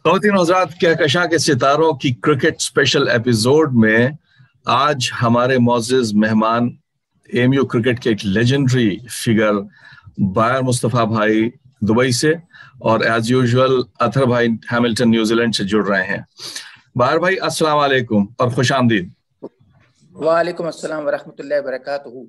ख़वातीन हज़रात, कहकशां के सितारों की क्रिकेट स्पेशल एपिसोड में आज हमारे मोअज़्ज़िज़ मेहमान एमयू क्रिकेट के एक लेजेंडरी फिगर बायर मुस्तफ़ा भाई दुबई से और एज यूजुअल अतहर भाई हैमिल्टन न्यूजीलैंड से जुड़ रहे हैं। बायर भाई अस्सलाम वालेकुम और खुश आमदीद। वालेकुम अस्सलाम वरहमतुल्लाहि वबरकातुहू।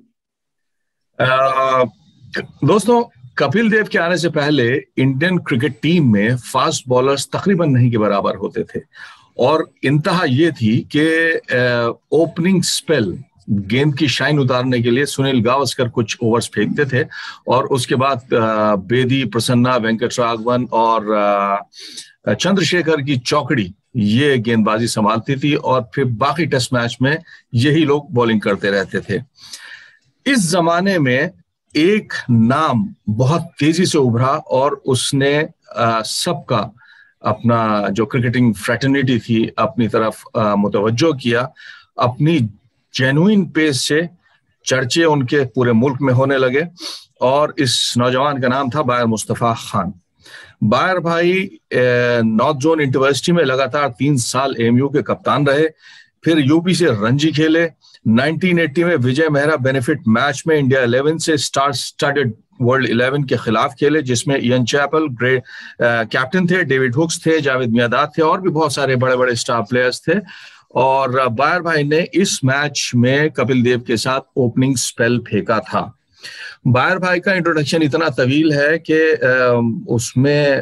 दोस्तों, कपिल देव के आने से पहले इंडियन क्रिकेट टीम में फास्ट बॉलर्स तकरीबन नहीं के बराबर होते थे और इंतहा ये थी कि ओपनिंग स्पेल गेंद की शाइन उतारने के लिए सुनील गावस्कर कुछ ओवर्स फेंकते थे और उसके बाद बेदी, प्रसन्ना, वेंकटराघवन और चंद्रशेखर की चौकड़ी ये गेंदबाजी संभालती थी और फिर बाकी टेस्ट मैच में यही लोग बॉलिंग करते रहते थे। इस जमाने में एक नाम बहुत तेजी से उभरा और उसने सबका अपना जो क्रिकेटिंग फ्रेटर्निटी थी अपनी तरफ मुतवज्जो किया। अपनी जेन्युइन पेस से चर्चे उनके पूरे मुल्क में होने लगे और इस नौजवान का नाम था बायर मुस्तफ़ा खान। बायर भाई नॉर्थ जोन यूनिवर्सिटी में लगातार 3 साल एमयू के कप्तान रहे, फिर यूपी से रणजी खेले। 1980 में विजय मेहरा बेनिफिट मैच में इंडिया 11 से स्टार स्टडेड वर्ल्ड 11 के खिलाफ खेले, जिसमें इयन चैपल ग्रेट कैप्टन थे, डेविड हुक्स थे, जावेद मियादाद थे और भी बहुत सारे बड़े बड़े स्टार प्लेयर्स थे। और बायर भाई ने इस मैच में कपिल देव के साथ ओपनिंग स्पेल फेंका था। बायर भाई का इंट्रोडक्शन इतना तवील है कि उसमें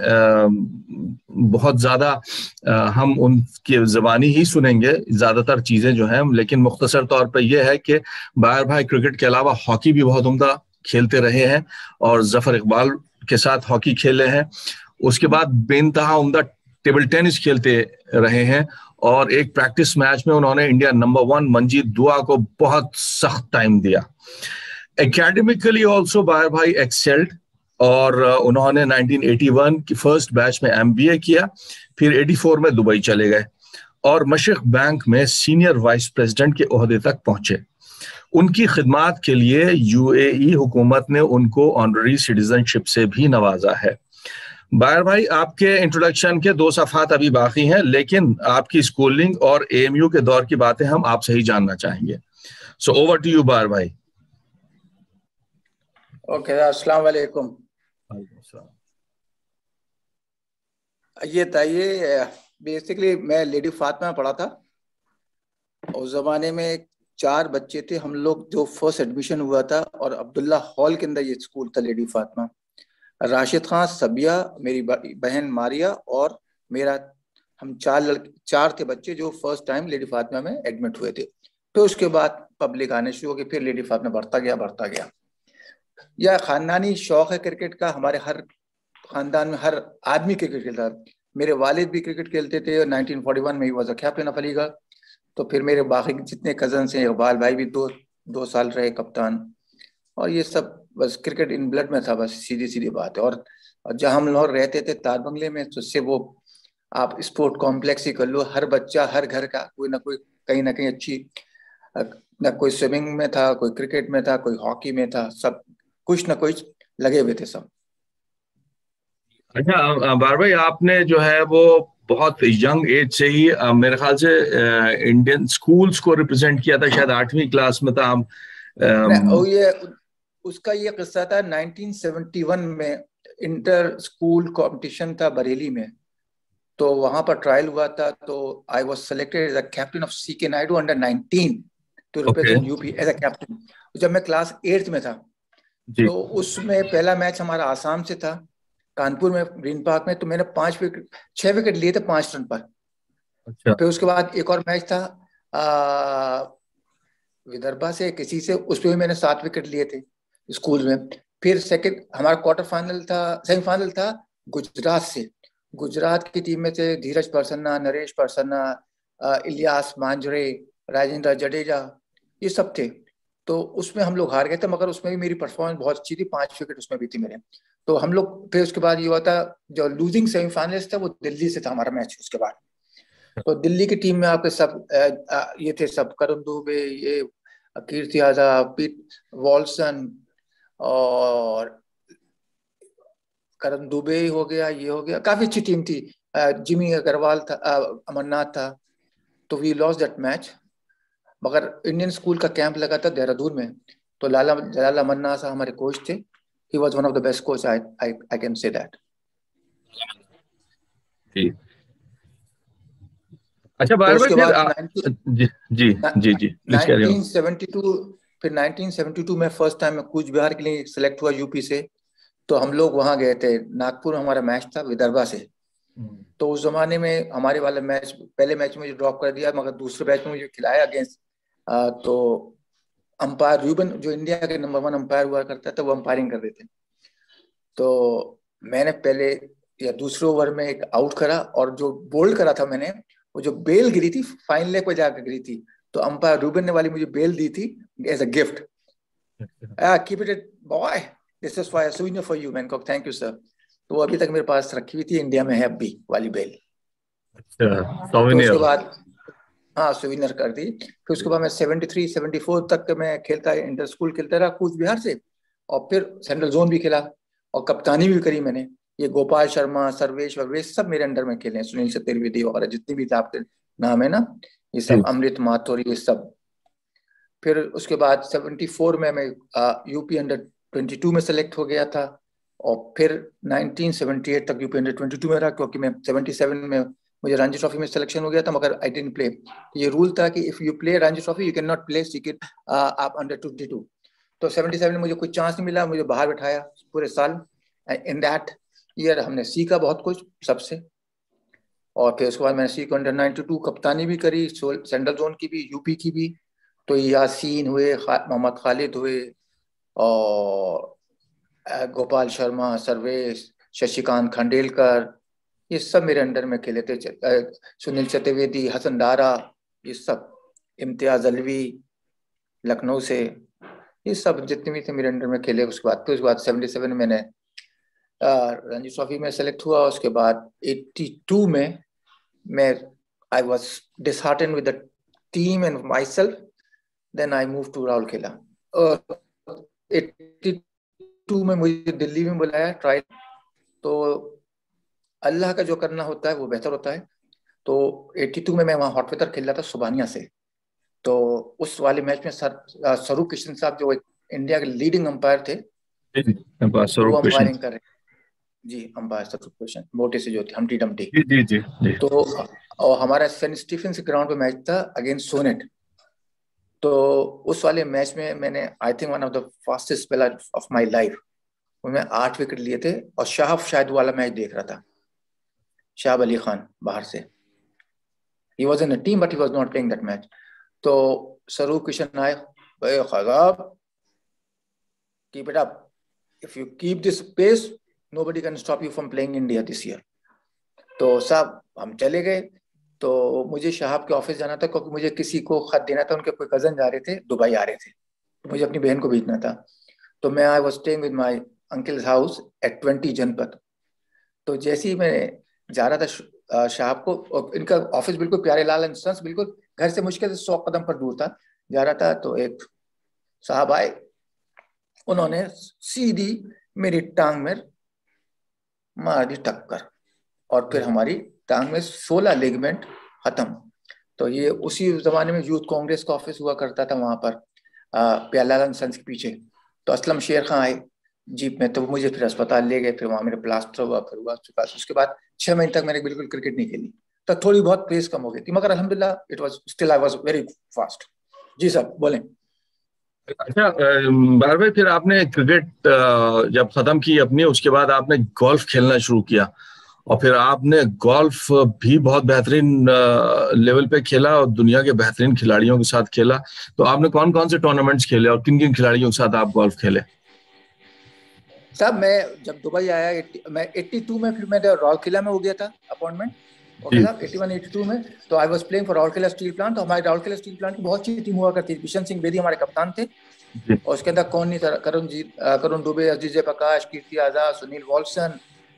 बहुत ज्यादा हम उनकी ज़बानी ही सुनेंगे ज्यादातर चीजें जो हैं, लेकिन मुख्तसर तौर पर यह है कि बायर भाई क्रिकेट के अलावा हॉकी भी बहुत उम्दा खेलते रहे हैं और जफर इकबाल के साथ हॉकी खेले हैं। उसके बाद बेनतहा उम्दा टेबल टेनिस खेलते रहे हैं और एक प्रैक्टिस मैच में उन्होंने इंडिया नंबर 1 मंजीत दुआ को बहुत सख्त टाइम दिया। एकेडमिकली ऑल्सो बायर भाई एक्सेल्ड और उन्होंने 1981 की फर्स्ट बैच में एमबीए किया, फिर 84 में दुबई चले गए और मशरिक बैंक में सीनियर वाइस प्रेसिडेंट के ओहदे तक पहुंचे। उनकी खिदमात के लिए यूएई हुकूमत ने उनको ऑनररी सिटीजनशिप से भी नवाजा है। बायर भाई, आपके इंट्रोडक्शन के 2 सफ़ात अभी बाकी हैं, लेकिन आपकी स्कूलिंग और एएमयू के दौर की बातें हम आपसे ही जानना चाहेंगे। So over to you Bayar भाई। ओके, अस्सलाम वालेकुम। ये बताइए, बेसिकली मैं लेडी फातिमा में पढ़ा था। उस जमाने में 4 बच्चे थे हम लोग, जो फर्स्ट एडमिशन हुआ था, और अब्दुल्ला हॉल के अंदर ये स्कूल था लेडी फातिमा। राशिद खान, सबिया, मेरी बहन मारिया और मेरा, हम 4 थे बच्चे जो फर्स्ट टाइम लेडी फातिमा में एडमिट हुए थे। तो उसके बाद पब्लिक आने शुरू हो गई, फिर लेडी फातिमा बढ़ता गया। यह खानदानी शौक है क्रिकेट का। हमारे हर खानदान में हर आदमी क्रिकेट खेलता है। मेरे वालिद भी क्रिकेट खेलते थे। 1941 में he was a captain of Aligarh. तो फिर मेरे बाकी जितने कजन्स हैं, इकबाल भाई भी 2 साल रहे कप्तान। और ये सब बस क्रिकेट इन ब्लड में था, बस सीधी बात है। और जहाँ हम लोग रहते थे तार बंगले में, तो उससे वो आप स्पोर्ट कॉम्प्लेक्स ही कर लो, हर बच्चा हर घर का कोई ना कोई कहीं ना कहीं अच्छी, ना कोई स्विमिंग में था, कोई क्रिकेट में था, कोई हॉकी में था, सब कुछ ना कुछ लगे हुए थे सब। अच्छा बार भाई, आपने जो है वो बहुत यंग एज से ही मेरे ख्याल से इंडियन स्कूल्स को रिप्रेजेंट किया था, शायद 8वीं क्लास में था हम। ये उसका ये किस्सा था 1971 में। इंटर स्कूल कंपटीशन था बरेली में, तो वहां पर ट्रायल हुआ था। तो I was selected as a captain of CK Naidu under 19 to represent UP as a captain. जब मैं क्लास 8th में था, तो उसमें पहला मैच हमारा आसाम से था, कानपुर में, ग्रीन पार्क में। तो मैंने 6 विकेट लिए थे 5 रन पर। अच्छा। फिर उसके बाद एक और मैच था विदर्भा से किसी से, उसमें भी मैंने 7 विकेट लिए थे स्कूल में। फिर सेकंड हमारा क्वार्टर फाइनल था, सेमीफाइनल था गुजरात से। गुजरात की टीम में थे धीरज प्रसन्ना, नरेश प्रसन्ना, इलियास मांजरे, राजेंद्र जडेजा, ये सब थे। तो उसमें हम लोग हार गए थे, मगर उसमें भी मेरी परफॉर्मेंस बहुत अच्छी थी, 5 विकेट उसमें भी थी मेरे। तो हम लोग फिर उसके बाद ये हुआ था, जो लूजिंग सेमीफाइनलिस्ट था वो दिल्ली से था हमारा मैच उसके बाद। तो दिल्ली की टीम में आपके सब ये थे सब, करण दुबे, ये कीर्ति आजाद, पीट वॉल्सन, और करण दुबे हो गया, ये हो गया, काफी अच्छी टीम थी। जिमी अग्रवाल था, अमरनाथ था, तो वी लॉस्ट दैट मैच। मगर इंडियन स्कूल का कैंप लगा था देहरादून में, तो लाला लाला मन्ना साहब हमारे कोच थे। He was one of the best coach, I can say that. जी। अच्छा फिर बार बार उसके फिर बाद जी जी जी जी प्लीज कैरी ऑन। 1972, फिर 1972 में फर्स्ट टाइम मैं कूच बिहार के लिए सिलेक्ट हुआ यूपी से। तो हम लोग वहां गए थे, नागपुर हमारा मैच था विदर्भा से। तो उस जमाने में हमारे वाले मैच, पहले मैच में मुझे ड्रॉप कर दिया, मगर दूसरे मैच में मुझे खिलाया अगेंस्ट। तो अंपायर रूबन, जो इंडिया के नंबर 1 अंपायर हुआ करता था, वो अंपायरिंग कर रहे थे। तो मैंने पहले या दूसरे ओवर में एक आउट करा, और जो बोल्ड करा था मैंने, वो जो बेल गिरी थी फाइन लेग पे जाकर गिरी थी, तो अंपायर रूबन ने वाली मुझे बेल दी थी as a gift. Keep it boy, this is for souvenir for you. मैंने कहा थैंक यू सर। तो वो अभी तक मेरे पास रखी हुई थी, इंडिया में है अभी वाली बेल। अच्छा तो उसके सोवेनियर। बाद, हाँ सुविनर कर दी। फिर उसके बाद मैं 73 74 तक मैं खेलता, इंटर स्कूल खेलता रहा कूच बिहार से, और फिर सेंट्रल जोन भी खेला, और कप्तानी भी करी मैंने। ये गोपाल शर्मा, सर्वेश वगैरह सब मेरे अंडर में खेले हैं, सुनील चतुर्वेदी वगैरह जितनी भी थे आपके नाम है ना, ये जी सब, अमृत माथुर, ये सब। फिर उसके बाद 74 में मैं यूपी अंडर 22 में सेलेक्ट हो गया था, और फिर 1978 तक यूपी अंडर 22 में रहा, क्योंकि मैं 77 में मुझे रणजी ट्रॉफी में सिलेक्शन हो गया था, मगर आई डिडंट प्ले। ये रूल था कि if you play Ranji trophy you can not play secret आप अंडर 22। तो 77 में मुझे कोई चांस नहीं मिला, मुझे बाहर बिठाया पूरे साल। इन दैट ईयर हमने सीखा बहुत कुछ सबसे। और फिर उसके बाद मैंने सीखा अंडर 92 कप्तानी भी करी, सेंट्रल जोन की भी, यूपी की भी। तो यासीन हुए, मोहम्मद खालिद हुए, और गोपाल शर्मा, सर्वेश, शशिकांत खंडेलकर, ये सब मेरे अंडर में खेले थे। सुनील चतुर्वेदी, हसन दारा, ये सब, इम्तियाज अलवी लखनऊ से, ये सब जितने भी थे मेरे अंडर में खेले। उसके बाद 77 में मैंने रणजी ट्रॉफी में सेलेक्ट हुआ। उसके बाद 82 में मैं I was disheartened with the team and my self, then I move to Rourkela. और 82 में मुझे दिल्ली में बुलाया ट्रायल। तो अल्लाह का जो करना होता है वो बेहतर होता है। तो 82 में मैं वहाँ हॉट वेदर खेल रहा था सुबानिया से। तो उस वाले मैच में स्वरूप किशन साहब, जो एक इंडिया के लीडिंग अंपायर थे, तो वो स्वरूप कृष्ण। अंपायरिंग कर रहे। जी, अंपायर स्वरूप किशन, मोटे से जो थे, हमटी डमटी। जी जी जी जी। तो और हमारा सेंट स्टीफेंस ग्राउंड पे मैच था अगेंस्ट सोनेट। तो उस वाले मैच में मैंने I think one of the fastest speller of my life, उनमें 8 विकेट लिए थे। और शाह शायद वाला मैच देख रहा था, शाह अली खान बाहर से। He was in a team but he was not playing that match. तो स्वरूप किशन आए, भाई खराब, keep it up, if you keep this pace nobody can stop you from playing India this year. तो साहब हम चले गए। तो मुझे शहाब के ऑफिस जाना था, क्योंकि मुझे किसी को खत देना था, उनके कोई कजन जा रहे थे, दुबई आ रहे थे, तो मुझे अपनी बहन को भेजना था। तो मैं I was staying with my uncles house at 20 Janpath. तो जैसे ही मैं जा रहा था शाहब को, और इनका ऑफिस बिल्कुल प्यारे लाल एंड सन्स, बिल्कुल घर से मुश्किल से 100 कदम पर दूर था, जा रहा था। तो एक साहब आए, उन्होंने सीधी मेरी टांग में मार दी टक्कर, और फिर हमारी टांग में 16 लिगामेंट खत्म। तो ये उसी जमाने में यूथ कांग्रेस का ऑफिस हुआ करता था वहां पर, प्यालाल एंड सन्स के पीछे। तो असलम शेर खां आए जीप में, तो मुझे फिर अस्पताल ले गए। फिर वहां मेरे प्लास्टर हुआ, फिर हुआ उसके बाद 6 महीने तक मैंने बिल्कुल क्रिकेट नहीं खेली। तो थोड़ी बहुत पेस कम हो गई थी, मगर अल्हम्दुलिल्लाह it was still I was very fast. जी सर बोलें। अच्छा बार भाई फिर आपने क्रिकेट जब खत्म की अपनी, उसके बाद आपने गोल्फ खेलना शुरू किया, और फिर आपने गोल्फ भी बहुत बेहतरीन लेवल पे खेला और दुनिया के बेहतरीन खिलाड़ियों के साथ खेला। तो आपने कौन कौन से टूर्नामेंट्स खेले और किन किन खिलाड़ियों के साथ आप गोल्फ खेले? साहब मैं जब दुबई आया, मैं 82 में, फिर मैं राउरकेला में हो गया था अपॉइंटमेंट। ओके जी साहब, 81 82 में। तो I was playing for Rourkela steel plant. तो हमारे राउरकेला स्टील प्लांट की बहुत अच्छी टीम हुआ करती थी। बिशन सिंह बेदी हमारे कप्तान थे, जी और उसके अंदर कौन नहीं था, करुण दुबे, अजीज प्रकाश, कीर्ति आजाद, सुनील वॉल्सन,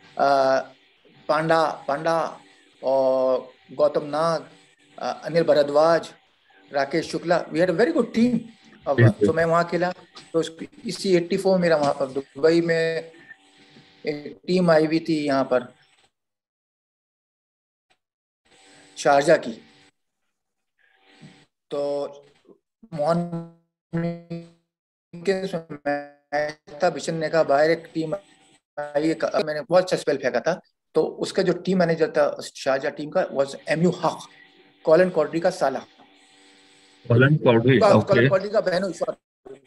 पांडा पांडा, और Gautam Nag, Anil Bhardwaj, Rakesh Shukla. We had a very good team. अब जी जी। सो मैं वहाँ खेला। तो इसी 84 मेरा वहाँ पर दुबई में एक टीम आई हुई थी यहाँ पर, शारजा की। तो मॉर्निंग के मैच था, बिशन ने कहा बाहर एक टीम आई, मैंने बहुत अच्छा स्पेल फेंका था। तो उसका जो टीम मैनेजर था शारजा टीम का was MU Haq, Colin Cowdrey का साला, Colin Cowdrey, okay. Colin Cowdrey का बहनोई, सॉरी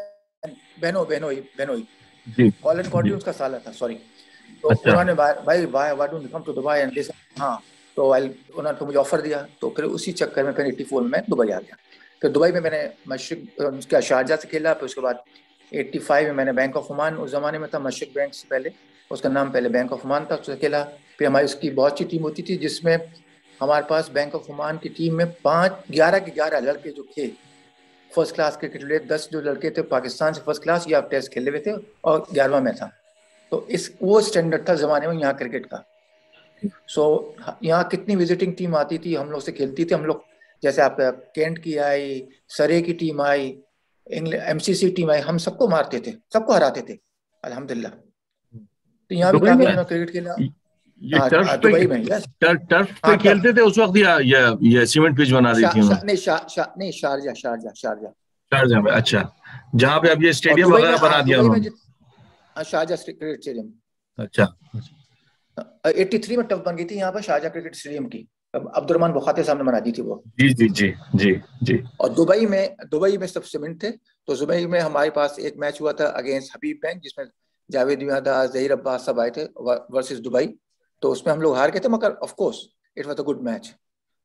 बहनोई जी कॉलिन कॉड्री जी। उसका साला था, सॉरी। तो अच्छा। उन्होंने भाई why don't you come to Dubai and this, हाँ। तो उन्होंने तो मुझे ऑफर दिया, तो फिर उसी चक्कर में फिर 84 में दुबई आ गया। फिर दुबई में मैंने मशरिक उसका शारजा से खेला, फिर उसके बाद 85 में मैंने बैंक ऑफ ओमान, उस जमाने में था मशरिक बैंक से पहले, उसका नाम पहले बैंक ऑफ ओमान था, उससे खेला। फिर हमारी उसकी बहुत सी टीम होती थी, जिसमें हमारे पास बैंक ऑफ ओमान की टीम में 11 के 11 लड़के जो थे फर्स्ट क्लास क्रिकेट प्लेयर, 10 जो लड़के थे पाकिस्तान से फर्स्ट क्लास या टेस्ट खेले हुए थे, और 11वां में था। तो इस वो स्टैंडर्ड था जमाने में यहाँ क्रिकेट का। सो यहाँ कितनी विजिटिंग टीम आती थी, हम लोग से खेलती थी हम लोग। जैसे आप केंट की आई, सरे की टीम आई, इंग्लैंड एमसीसी टीम आई, हम सबको मारते थे, सबको हराते थे अल्हम्दुलिल्लाह। तो यहाँ भी दुबई काफी में दिनों क्रिकेट खेला। ये टर्फ पे, दुबई में, यस। टर्फ पे हाँ टफ। खेलते थे उस वक्त, या ये सीमेंट पिच बना दी थी उन्होंने? नहीं शारजा शारजा शारजा। शारजाह में, अच्छा। जहाँ पे अब ये और स्टेडियम वगैरह बना दिया दुबई में उन्होंने। Sharjah cricket stadium. अच्छा। 83 में टफ बन गई थी यहाँ पर शारजा क्रिकेट स्टेडियम की, अब्दुलरहमान बुखाते सामने बना दी थी वो। जी जी जी जी जी। और दुबई में सब सीमेंट थे। तो दुबई में हमारे पास एक मैच हुआ था अगेंस्ट हबीब बैंक, जिसमें जावेद मियांदाद, जहीर अब्बास सब आए थे वर्सेस दुबई। तो उसमें हम लोग हार गए थे, मगर of course it was a good match.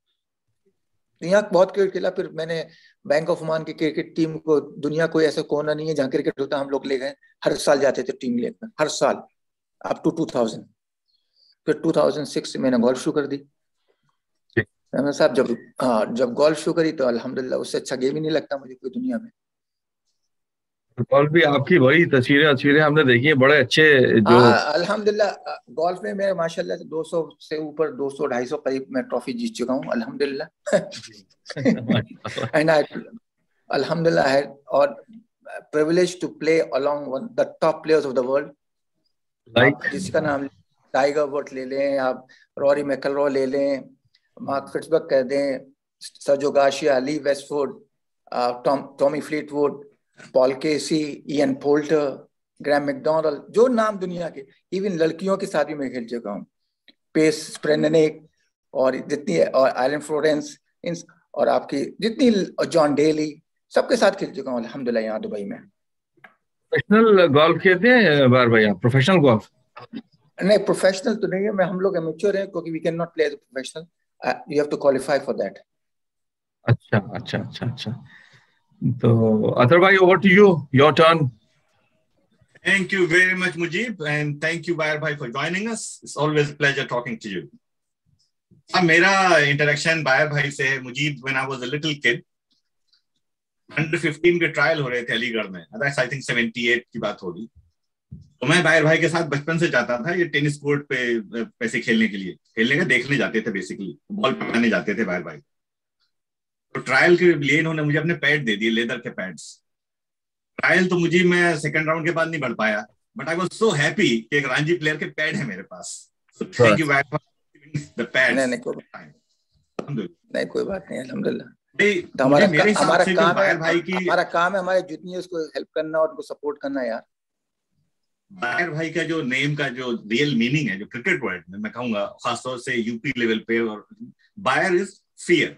यहाँ बहुत क्रिकेट खेला। फिर मैंने बैंक ऑफ ओमान की क्रिकेट टीम को, दुनिया कोई ऐसा कोना नहीं है जहाँ क्रिकेट होता, हम लोग ले गए, हर साल जाते थे टीम लेकर, हर साल अप टू 2000। फिर 2006 से मैंने गोल्फ शुरू कर दी। मैंने साहब जब गोल्फ शुरू करी तो अल्हम्दुलिल्लाह, उससे अच्छा गेम ही नहीं लगता मुझे कोई दुनिया में। गोल्फ भी आपकी बड़ी तस्वीरें तस्वीरें हमने देखी हैं, बड़े अच्छे जो। हाँ अल्हम्दुलिल्लाह, गोल्फ में मैं माशाल्लाह से 200 से ऊपर, 200 250 करीब मैं ट्रॉफी जीत चुका हूँ अल्हम्दुलिल्लाह। एंड आई अल्हम्दुलिल्लाह है, और privilege to play along the top players of the world. आप लाइक। जिसका नाम टाइगर वुड ले लें, आप रॉरी मैकइलरॉय ले लें, मार्क फिट्जबर्ग कह दें, Sergio Garcia, Lee Westwood, Tommy Fleetwood, Paul Casey, Ian Poulter, Graeme McDonald, जो नाम दुनिया के, इवन लड़कियों के साथ भी मैं खेल चुका हूँ। पेस स्प्रेनेक, और जितनी, और आयरन फ्लोरेंस, और आपकी जितनी, जॉन डेली, सबके साथ खेल चुका हूँ अल्हम्दुलिल्लाह यहाँ दुबई में। प्रोफेशनल गोल्फ खेलते हैं बार भैया, प्रोफेशनल गोल्फ? नहीं प्रोफेशनल तो नहीं है, मैं हम लोग एमेच्योर हैं, क्योंकि we can not play as a professional, you have to qualify for that. अच्छा अच्छा अच्छा अच्छा। तो अतर भाई, over to you, your turn. Thank you very much, Mujib, and thank you, Bayer Bhai, for joining us. It's always a pleasure talking to you. अब मेरा interaction buyer भाई से है, Mujeeb, when I was a little kid, under 15 के trial हो रहे थे अलीगढ़ में, दैट्स आई थिंक 78 की बात होगी। तो मैं बायर भाई के साथ बचपन से जाता था, ये टेनिस कोर्ट पे पैसे खेलने के लिए, खेलने का देखने जाते थे, बेसिकली बॉल पकड़ने जाते थे बायर भाई। तो ट्रायल के लिए इन्होंने मुझे अपने पैड दे दिए, लेदर के पैड्स। ट्रायल तो मुझे, मैं सेकंड राउंड के बाद नहीं बढ़ पाया, but I was so happy कि एक रणजी प्लेयर के पैड है मेरे पास। So thank you Bayer for the pads. नहीं कोई बात नहीं अल्हम्दुलिल्लाह। तो हमारा काम है हमारे जूनियर्स को हेल्प करना और उनको सपोर्ट करना यार। बायर भाई का जो नेम का जो रियल मीनिंग है, जो क्रिकेट वर्ल्ड में मैं कहूंगा, खासतौर से यूपी लेवल पे, और बायर इज फियर,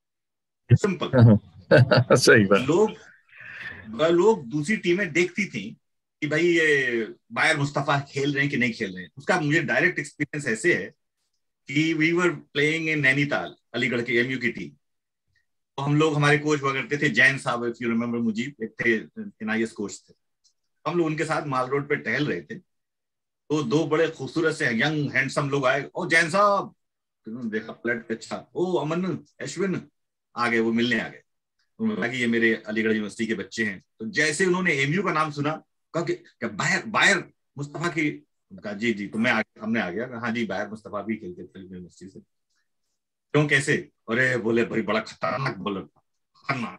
सिंपल। सही बात। लोग दूसरी टीमें देखती थी कि भाई ये बायर मुस्तफा खेल रहे हैं कि नहीं खेल रहे हैं। उसका मुझे डायरेक्ट एक्सपीरियंस ऐसे है कि we were playing in Nainital, Aligarh की एमयू की टीम। तो हम लोग, हमारे कोच हुआ करते थे जैन साहब, इफ यू रिमेम्बर मुजीब, एक थे एनआईएस कोच थे। हम लोग उनके साथ माल रोड पे टहल रहे थे, तो दो बड़े खूबसूरत से यंग हैंडसम लोग आए। ओ जैन साहब, देखा पलट, अच्छा ओ अमन अश्विन, आ गए, वो मिलने आ गए। उन्होंने कहा कि ये मेरे अलीगढ़ यूनिवर्सिटी के बच्चे हैं। तो जैसे उन्होंने एमयू का नाम सुना, कहा कि बायर मुस्तफा की, कहा जी जी। तो हमने आ गया, हाँ जी बायर मुस्तफा भी खेलते थे यूनिवर्सिटी से। क्यों, कैसे? अरे बोले भाई बड़ा खतरनाक बॉलर, खतरनाक।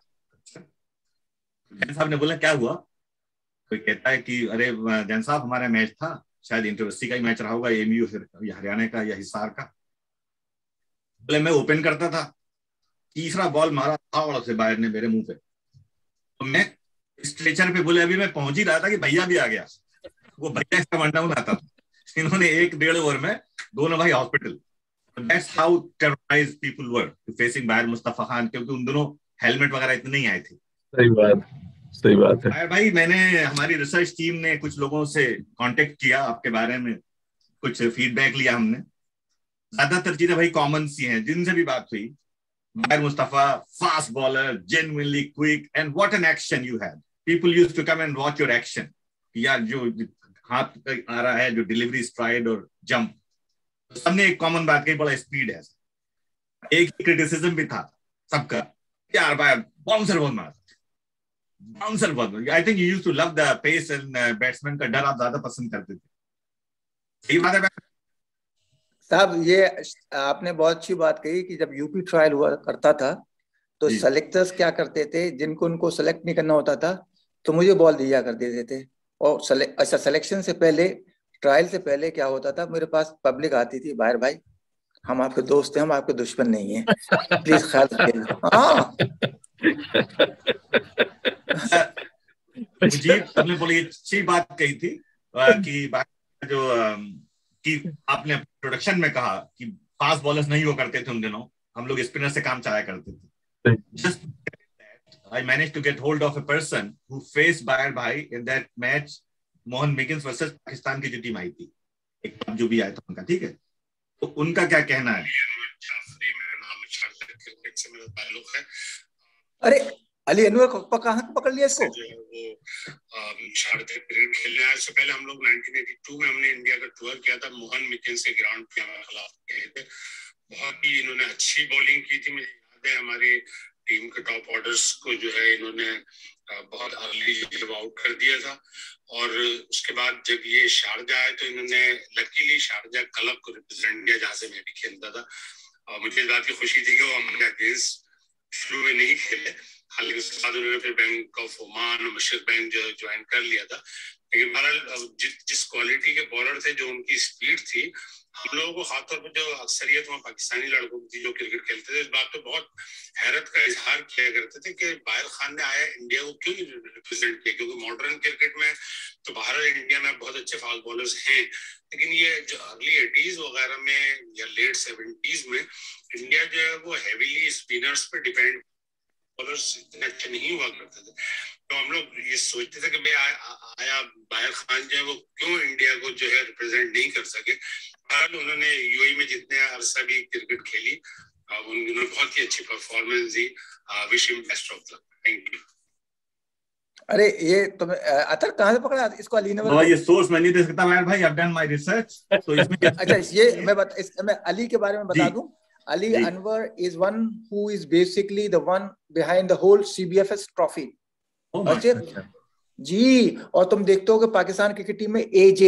जैन साहब ने बोला क्या हुआ? कोई कहता है कि अरे जैन साहब, हमारा मैच था, शायद यूनिवर्सिटी का ही मैच रहा होगा, एमयू या हरियाणा का या हिसार का। बोले मैं ओपन करता था, तीसरा बॉल मारा फावड़ से बाहर ने मेरे मुंह पे, तो मैं स्ट्रेचर पे, बोले अभी मैं पहुंच ही रहा था कि भैया भी आ गया, वो भैया इसका वन डाउन आता था। इन्होंने 1-1.5 ओवर में दोनों भाई hospital. That's how terrorized people were facing Bayer Mustafa Khan, क्योंकि उन दोनों हेलमेट वगैरह इतने नहीं आए थे। सही बात है भाई। मैंने, हमारी रिसर्च टीम ने कुछ लोगों से कांटेक्ट किया, आपके बारे में कुछ फीडबैक लिया हमने। ज्यादातर चीजें भाई कॉमन सी हैं, जिनसे भी बात हुई, Bayer Mustafa fast bowler, genuinely quick, and what an action you had, people used to come and watch your action, यार जो हाथ आ रहा है, जो डिलीवरी, स्ट्राइड और जंप, सबने एक कॉमन बात कही, बड़ा स्पीड है। एक क्रिटिसिज्म भी था सबका, यार भाई बाउंसर बहुत मारता, बाउंसर बहुत। I think you used to love the pace and batsman का डर आप ज्यादा पसंद करते थे, सही बात है साहब? ये आपने बहुत अच्छी बात कही कि जब यूपी ट्रायल हुआ करता था तो सेलेक्टर्स क्या करते थे, जिनको उनको सेलेक्ट नहीं करना होता था तो मुझे बॉल दिया कर देते थे। और अच्छा, सिलेक्शन से पहले, ट्रायल से पहले क्या होता था, मेरे पास पब्लिक आती थी, बाहर भाई हम आपके दोस्त हैं, हम आपके दुश्मन नहीं है, प्लीज ख्याल रखिएगा। हाँ जी, आपने बोली अच्छी बात कही थी कि जो कि आपने प्रोडक्शन में कहा कि फास्ट बॉलर्स नहीं हो करते थे उन दिनों, हम लोग स्पिनर से काम चलाया करते थे। Just I managed to get hold of a person who faced Bayer भाई in that match, Mohan Meakins versus Pakistan की जो टीम आई थी, एक जो भी आया था उनका, ठीक है, तो उनका क्या कहना है? मेरा नाम है, क्रिकेट से मेरा ताल्लुक है। अरे अली अनवर को कहाँ पकड़ लिया इसको? जो है वो शारजा क्रिकेट खेलने आए। इससे पहले हम लोग 1982 में हमने इंडिया का टूर किया था, मोहन मिगिंस के ग्राउंड पे हमारे खिलाफ गए थे। बहुत ही इन्होंने अच्छी बॉलिंग की थी, मुझे याद है हमारी टीम के टॉप ऑर्डर्स को जो है इन्होंने बहुत अर्ली आउट कर दिया था। और उसके बाद जब ये शारजा आए तो इन्होंने लकीली शारजा क्लब को रिप्रेजेंट किया, जहाँ से मैं भी खेलता था। और मुझे इस बात की खुशी थी कि वो हमारे अगेंस्ट शुरू में नहीं खेले, हालांकि उसके बाद उन्होंने फिर बैंक ऑफ ओमान और मशरक बैंक जो ज्वाइन कर लिया था। लेकिन बहरहाल जिस क्वालिटी के बॉलर थे, जो उनकी स्पीड थी, हम लोगों को खासतौर पर जो अक्सरियत वहाँ पाकिस्तानी लड़कों की जो क्रिकेट खेलते थे, इस बात पे बहुत हैरत का इजहार किया करते थे कि बायर खान ने आया इंडिया को क्यों नहीं रिप्रेजेंट किया, क्योंकि मॉडर्न क्रिकेट में तो बाहर इंडिया में बहुत अच्छे फास्ट बॉलर्स हैं, लेकिन ये जो अर्ली 80s वगैरह में या लेट 70s में इंडिया जो है वो हैवीली स्पिनर्स पे डिपेंड, बॉलर्स इतने अच्छे नहीं हुआ करते थे। तो हम लोग ये सोचते थे कि भाई आया बायर खान जो है वो क्यों इंडिया को जो है रिप्रेजेंट नहीं कर सके। उन्होंने यूएई में जितने अरसा भी क्रिकेट खेली, उन्होंने बहुत ही अच्छी परफॉर्मेंस दी। Wish him best of luck. Thank you. अरे ये तुम्हें अतर कहाँ से पकड़ा इसको? अली ने ये सोर्स मैं नहीं दे सकता मैं भाई, I have done my research, तो इसमें अच्छा, ये मैं अली के बारे में बता दूं। Ali Anwar is one who is basically the one behind the whole CBFS trophy. अच्छा जी, और तुम देखते हो कि पाकिस्तान क्रिकेट टीम में AJ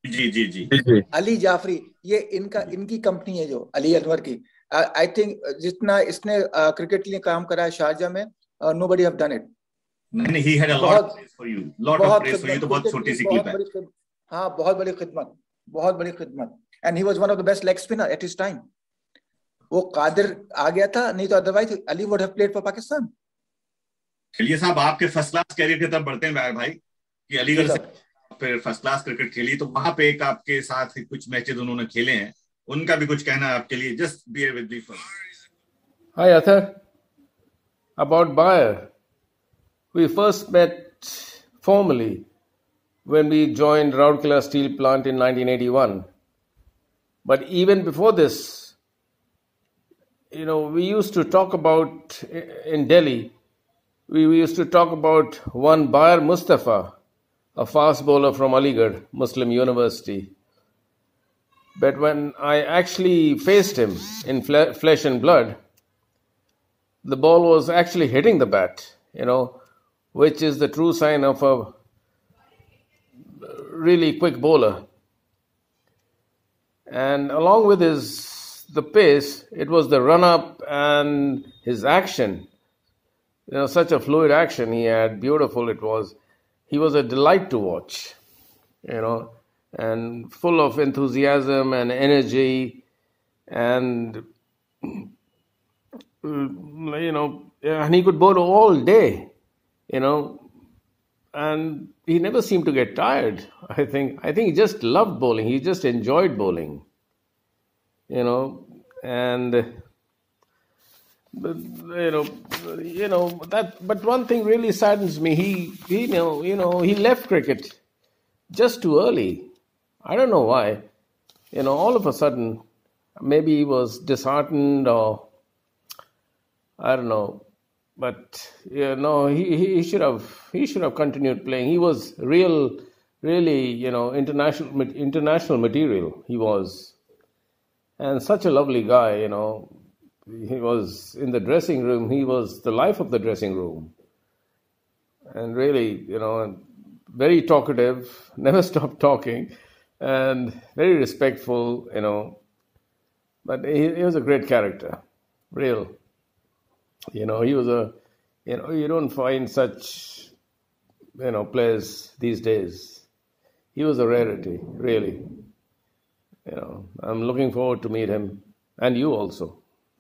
जी अली जाफरी, ये इनकी कंपनी है जो अली अनवर की। आई थिंक जितना इसने क्रिकेट के लिए काम करा है शारजा में, नोबडी हैव डन इट। नहीं, he had a lot of praise for you, lot of praise for you, तो बहुत छोटी सी क्लिप है। हाँ, बहुत बड़ी खिदमत, and he was one of the best leg spinner at his time. वो कादिर आ गया था, नहीं तो otherwise Ali would have played for Pakistan. चलिए साहब, आपके फर्स्ट क्लास कैरियर की तरफ बढ़ते हैं बायर भाई, कि अलीगढ़ से फिर फर्स्ट क्लास क्रिकेट खेली, तो वहां पे एक आपके साथ कुछ मैचेस उन्होंने खेले हैं, उनका भी कुछ कहना है आपके लिए। Just bear with me first. Hi Athar, about Bayer, we first met formally when we joined Rourkela Steel Plant in 1981. But even before this, we used to talk about, in Delhi, we used to talk about one Bayer Mustafa, a fast bowler from Aligarh Muslim University. But when I actually faced him in flesh and blood, the ball was actually hitting the bat, which is the true sign of a really quick bowler. And along with the pace, it was the run-up and his action. Such a fluid action he had, beautiful it was. He was a delight to watch, and full of enthusiasm and energy. And and he could bowl all day, and he never seemed to get tired. I think he just loved bowling. He just enjoyed bowling, and but, that. But one thing really saddens me. He left cricket just too early. I don't know why. All of a sudden, maybe he was disheartened, or I don't know. But he should have continued playing. He was really international material. He was, and such a lovely guy. He was in the dressing room. He was the life of the dressing room, and really, very talkative. Never stopped talking, and very respectful. But he was a great character, real. He was you don't find such, players these days. He was a rarity, really. I'm looking forward to meet him, and you also.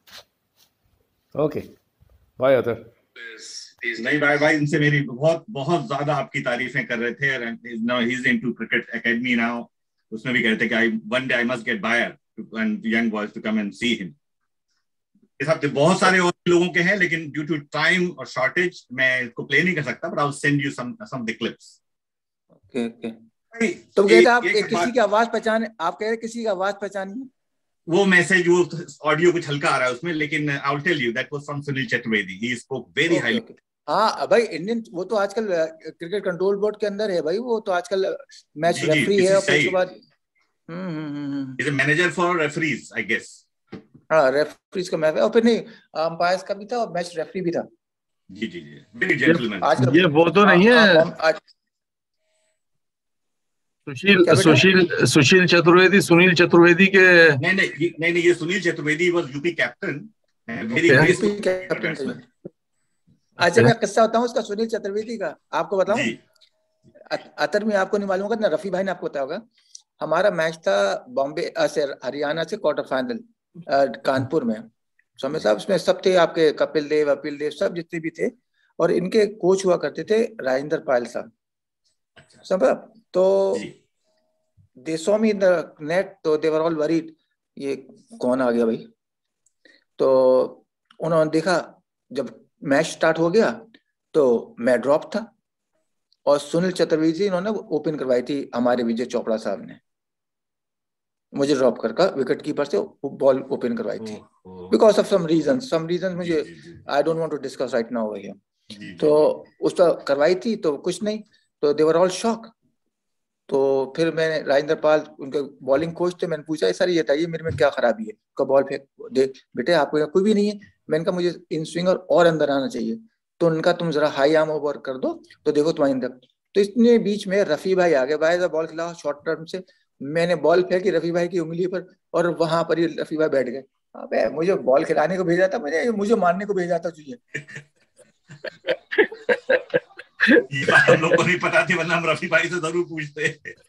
Okay. Bye, Atar. नहीं भाई इनसे मेरी बहुत बहुत ज्यादा आपकी तारीफें कर रहे थे. Now he's into cricket academy now. उसमें भी कहते कि one day I must get Bayer and young boys to come and see him. इस हफ्ते बहुत सारे और लोगों के हैं, लेकिन ड्यू टू टाइम और शॉर्टेज मैं इसको प्ले नहीं कर सकता, but I will send you some of the clips. Okay. तो कहते आप किसी की आवाज पहचाने, आप कह रहे किसी की आवाज पहचानी? वो मैसेज, वो ऑडियो कुछ हल्का आ रहा है उसमें, लेकिन I will tell you that was from Sunil Chaturvedi. He spoke very highly. हाँ भाई, इंडियन वो तो आजकल क्रिकेट कंट्रोल बोर्ड के अंदर है भाई. वो तो आजकल मैच रेफरी है, और उसके बाद is a manager for referees I guess. हाँ, रेफरीज का मैच, और फिर नहीं अंपायर्स का भी था, और मैच रेफरी भी था. जी वेरी जेंटलमैन. ये वो तो नहीं है सुशील चतुर्वेदी, सुनील चतुर्वेदी के? नहीं, ये Sunil Chaturvedi was UP captain. अच्छा, मैं किस्सा बताऊं उसका, सुनील चतुर्वेदी का आपको बताऊं. अतर में आपको नहीं मालूम होगा ना, रफी भाई ने आपको बताया होगा. हमारा मैच था बॉम्बे से हरियाणा से, क्वार्टर फाइनल कानपुर में. समझ साहब, उसमें सब थे आपके, कपिल देव सब जितने भी थे, और इनके कोच हुआ करते थे राजेंद्र पायल साहब. समझ. तो they saw me in the net, तो दे वर ऑल वरीड, ये कौन आ गया भाई. तो उन्होंने देखा, जब मैच स्टार्ट हो गया तो मैं ड्रॉप था, और सुनील चतुर्वेदी इन्होंने ओपन करवाई थी, हमारे विजय चोपड़ा साहब ने मुझे ड्रॉप कर विकेट कीपर से बॉल ओपन करवाई थी, बिकॉज ऑफ सम रीजन मुझे I don't want to discuss right now over here. तो उसका करवाई थी, तो कुछ नहीं, तो दे वर ऑल शॉक. तो फिर मैंने राजेंद्र पाल, उनके बॉलिंग कोच थे, मैंने पूछा सर ये बताइए मेरे में क्या खराबी है. का बॉल फेंक देख बेटे, आपको कोई भी नहीं है. मैंने कहा मुझे इन स्विंगर और अंदर आना चाहिए. तो उनका तुम जरा हाई आर्म ओवर कर दो तो देखो तुम्हारे अंदर. तो इतने बीच में रफी भाई आ गए, भाई बॉल खिलाओ शॉर्ट टर्म से. मैंने बॉल फेंकी रफी भाई की उंगली पर, और वहां पर ही रफी भाई बैठ गए. अबे मुझे बॉल खिलाने को भेजा था, मुझे मारने को भेजा था तुझे. ये बात हम लोग को नहीं पता थी, वरना हम रफी भाई से जरूर पूछते.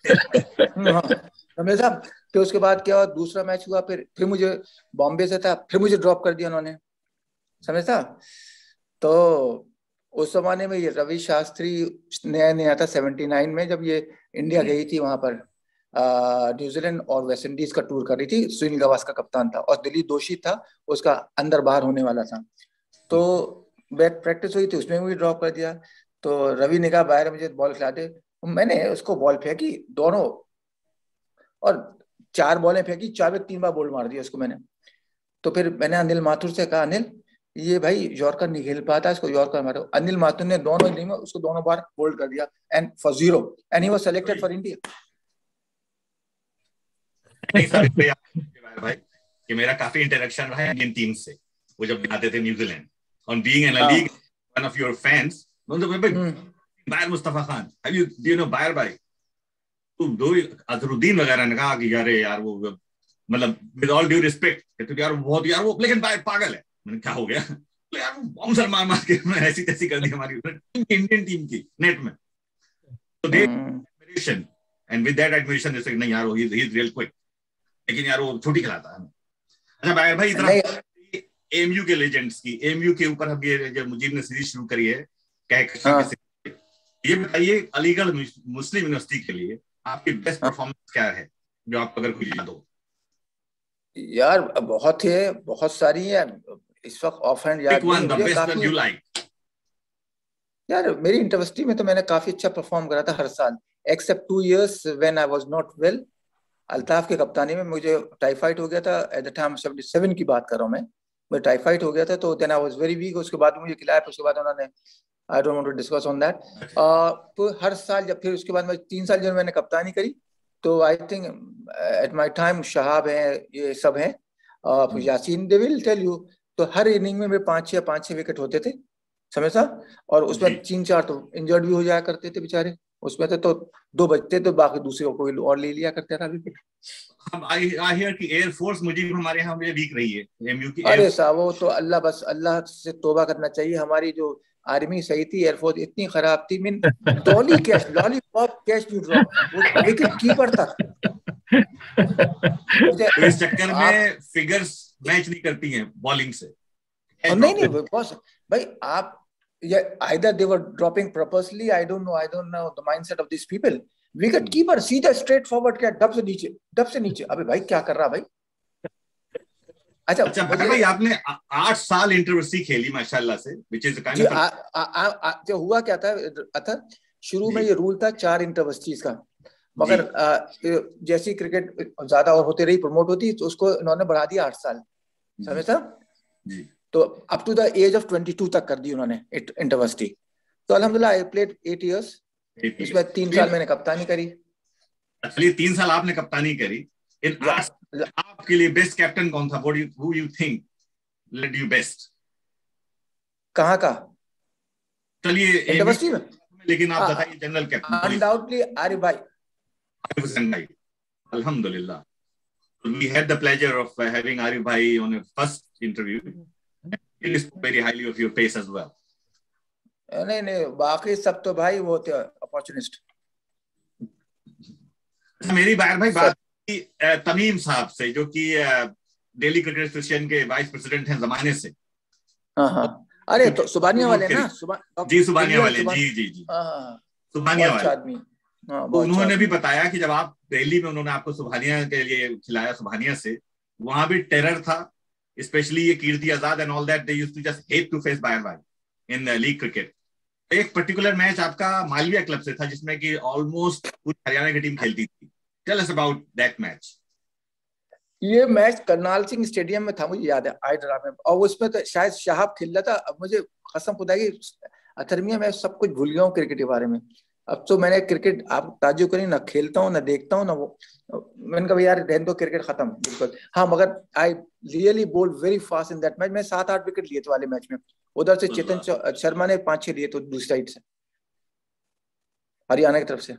हमेशा. फिर उसके बाद क्या हुआ, दूसरा मैच हुआ, फिर मुझे बॉम्बे से था, फिर मुझे ड्रॉप कर दिया उन्होंने. समझता. तो उस जमाने में ये रवि शास्त्री नया था 79 में, जब ये इंडिया गई थी वहां पर, न्यूजीलैंड और वेस्ट इंडीज का टूर कर रही थी. सुनील गावस्कर कप्तान था, और दिलीप दोषी था, उसका अंदर बाहर होने वाला था. तो बैट प्रैक्टिस हुई थी, उसमें भी ड्रॉप कर दिया. तो रवि ने कहा बाहर मुझे बॉल खिला दे. मैंने उसको बॉल फेंकी दोनों, और 4 बॉलें फेंकी, 4 में 3 बार बोल्ड मार दिया उसको मैंने. तो फिर मैंने अनिल माथुर से कहा, अनिल ये भाई यॉर्कर नहीं खेल पाता, इसको यॉर्कर मारो. अनिल माथुर ने दोनों इनिंग में उसको दोनों बार बोल्ड कर दिया, and for 0, and he was selected for India. भाई कि मेरा काफी इंटरेक्शन रहा है इंडियन टीम से, वो जब आते थे New Zealand, on being in a league, one of your fans. Bayer Mustafa Khan, do you know Bayer भाई? तो दो अजरुद्दीन वगैरह ने कहा कि यार वो मतलब विद ऑल ड्यू रिस्पेक्ट, तो यार बहुत यार वो, लेकिन बायर पागल है. मैंने क्या हो गया? यार वो बॉम्ब मार के ऐसी तैसी कर दी हमारी इंडियन टीम की नेट में. तो they admiration, and with that admiration जैसे नहीं यार ही इज रियल क्विक, लेकिन यार वो छोटी खिलाता है. अच्छा बायर भाई, एमयू के लेजेंड्स की, एमयू के ऊपर हम ये जो मुजीब ने सीरीज शुरू करी है ये बताइए अलीगढ़ मुस्लिम यूनिवर्सिटी के लिए आपकी बेस्ट परफॉर्मेंस क्या है जो आप अगर कोई याद हो? यार बहुत है, बहुत सारी है, इस वक्त ऑफ हैंड याद नहीं मुझे। काफी यार मेरी यूनिवर्सिटी में तो मैंने काफी अच्छा परफॉर्म करा था हर साल, except 2 years when I was not well. Altaf की कप्तानी में मुझे टाइफाइड हो गया था एट द टाइम, 77 की बात कर रहा हूँ मैं, मुझे टाइफाइड हो गया था, तो then I was very weak. उसके बाद मुझे खिलाया, फिर उसके बाद उन्होंने, I don't want to discuss on that. तो हर साल जब, फिर उसके बाद मैं 3 साल जब मैंने कप्तानी करी, तो I think at my time Shahab है, ये सब हैं, Yaseen, they will tell you. तो हर इनिंग में मेरे 5-6 विकेट होते थे, समझा। और उसमें 3-4 तो इंजर्ड भी हो जाया करते थे बेचारे, उसमें तो 2 बचते तो बाकी दूसरे को कोई और ले लिया करते था विकेट। अब आई हियर कि एयर फोर्स मुझे हमारे यहाँ में वीक रही है, एमयू की। अरे साहब वो तो अल्लाह, बस अल्लाह से तौबा करना चाहिए। हमारी जो आर्मी सही थी, एयरफोर्स इतनी खराब थी, mean dolly catch, lollipop catch you drop, वो विकेट कीपर था। तो इस चक्कर में फिगर्स मैच नहीं करती हैं बॉलिंग से। नहीं बॉस भाई, आप either they were dropping purposely, I don't know the mindset of these people. Wicket keeper सीधा स्ट्रेट फॉरवर्ड क्या, डब से नीचे। अबे भाई क्या कर रहा भाई? अच्छा भाई आपने 8 साल इंटरवर्सी खेली माशाल्लाह से, which is kind of जो हुआ क्या था शुरू में ये रूल था 4 इंटरवर्सीज का, मगर जैसी क्रिकेट ज्यादा और होती रही, प्रमोट होती, तो उसको इन्होंने बढ़ा दिया 8 साल, समझ साहब। तो up to the age of 22 तक कर दी उन्होंने इंटरवर्सिटी। तो अल्हम्दुलिल्लाह आई प्लेड 8 years, इसमें 3 साल मैंने कप्तानी करी। चलिए 3 साल आपने कप्तानी करी, इन आपके लिए बेस्ट कैप्टन कौन था? Who you think led you best? कहाँ का? चलिए इंटरवर्सिटी में, लेकिन आप बताइए जनरल कैप्टन। अनडाउटली आरिफ भाई। Alhamdulillah, we had the pleasure of having Arif Bhai on a first interview. He spoke very highly of your pace as well. नहीं बाकी सब तो भाई वो थे अपॉर्चुनिस्ट। मेरी भाई बात की तमीम साहब से, जो कि दिल्ली क्रिकेट एसोसिएशन के वाइस प्रेसिडेंट हैं जमाने से। हाँ अरे तो सुबानिया वाले ना, सुबानिया वाले, जी सुबानिया वाले आदमी। तो उन्होंने भी बताया कि जब आप दिल्ली में, उन्होंने आपको सुबहानिया के लिए खिलाया, सुबहानिया से, वहां भी टेरर था, स्पेशली ये Kirti Azad and all that, they used to just hate to face Bayer भाई इन लीग क्रिकेट। एक पर्टिकुलर मैच आपका मालविया क्लब से था, जिसमें कि ऑलमोस्ट पूरी हरियाणा की टीम खेलती थी। Tell us about that match. ये मैच करनाल सिंह स्टेडियम में था, मुझे याद है, आइड्रा में, और उसमें तो शायद शहाब खेल रहा था। अब मुझे कसम खुदा की अथरमिया में सब कुछ भूल गया हूँ क्रिकेट के बारे में। अब तो मैंने क्रिकेट, आप ताजुब करें, ना खेलता हूँ ना देखता हूँ ना वो, मैंने कहा यार रहने दो, क्रिकेट खत्म बिल्कुल। हाँ मगर I really bowled very fast in that match. मैं 7-8 विकेट लिए थे वाले मैच में। उधर से चेतन शर्मा ने 5-6 लिए थे दूसरी साइड से, हरियाणा की तरफ से।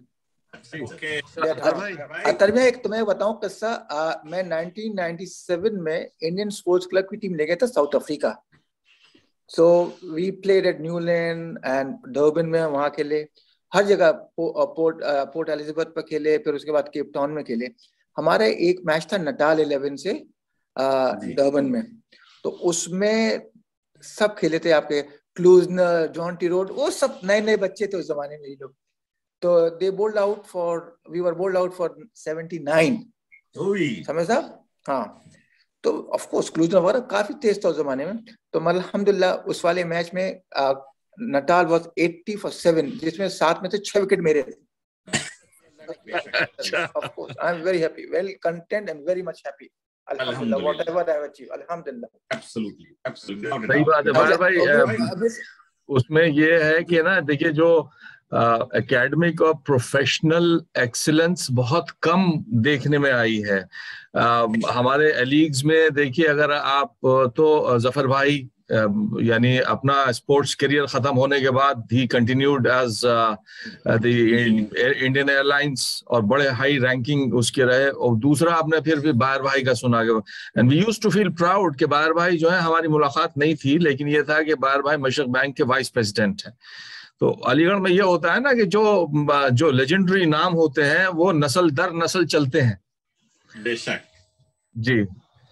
अतरमिया एक तुम्हें बताऊं किस्सा, मैं 1997 में इंडियन स्पोर्ट्स क्लब की टीम ले गया था South Africa. So we played at Newland and Durban में, वहां खेले, हर जगह पोर्ट एलिजाबेथ पर खेले, फिर उसके बाद केप टाउन में खेले। हमारा एक मैच था नटाल 11 से डर्बन में, तो उसमें सब खेले थे, आपके क्लूजनर, जॉन टी रोड, वो सब नए बच्चे थे उस जमाने में ये लोग। तो they bowled out for, we were bowled out for 79, समझ साहब। हाँ तो ऑफ कोर्स क्लूजनर वगैरह काफी तेज था उस जमाने में। तो अल्हम्दुलिल्लाह उस वाले मैच में नटाल वाज 80 for 7, जिसमें 7 में से 6 विकेट मेरे थे। Of course, I am very happy, well content and very much happy. Alhamdulillah, whatever I have achieved, Alhamdulillah. Absolutely. सही बात है भाई। उसमें ये है कि ना, देखिए जो एकेडमिक और प्रोफेशनल एक्सीलेंस बहुत कम देखने में आई है हमारे लीग्स में। देखिए अगर आप तो जफर भाई यानी अपना स्पोर्ट्स करियर खत्म होने के बाद he continued as the Indian Airlines, और बड़े हाई रैंकिंग उसके रहे। और दूसरा आपने फिर भी बायर भाई का सुना, and we used to feel proud कि बायर भाई जो है, हमारी मुलाकात नहीं थी, लेकिन ये था कि बायर भाई मशरक बैंक के वाइस प्रेसिडेंट हैं। तो अलीगढ़ में ये होता है ना कि जो लेजेंडरी नाम होते हैं वो नस्ल दर नस्ल चलते हैं। बेशक जी।